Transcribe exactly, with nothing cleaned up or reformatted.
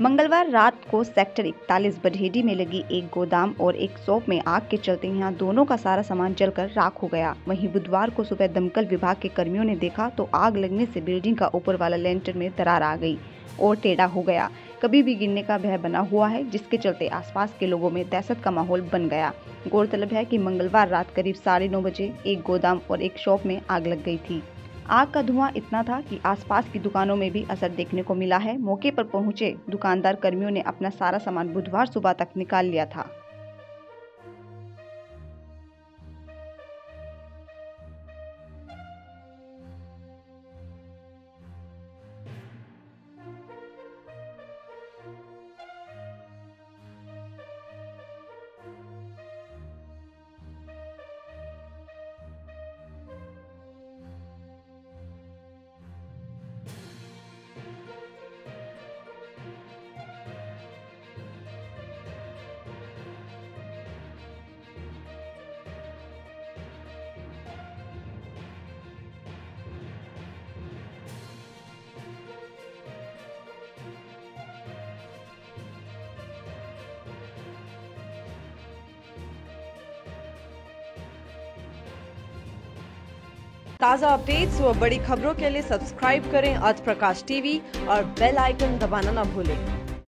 मंगलवार रात को सेक्टर इकतालीस बरहेड़ी में लगी एक गोदाम और एक शॉप में आग के चलते यहां दोनों का सारा सामान जलकर राख हो गया। वहीं बुधवार को सुबह दमकल विभाग के कर्मियों ने देखा तो आग लगने से बिल्डिंग का ऊपर वाला लेंटर में दरार आ गई और टेढ़ा हो गया। कभी भी गिरने का भय बना हुआ है, जिसके चलते आसपास के लोगों में दहशत का माहौल बन गया। गौरतलब है कि मंगलवार रात करीब साढ़े नौ बजे एक गोदाम और एक शॉप में आग लग गई थी। आग का धुआं इतना था कि आसपास की दुकानों में भी असर देखने को मिला है। मौके पर पहुंचे दुकानदार कर्मियों ने अपना सारा सामान बुधवार सुबह तक निकाल लिया था। ताज़ा अपडेट्स व बड़ी खबरों के लिए सब्सक्राइब करें आज प्रकाश टीवी और बेल आइकन दबाना न भूलें।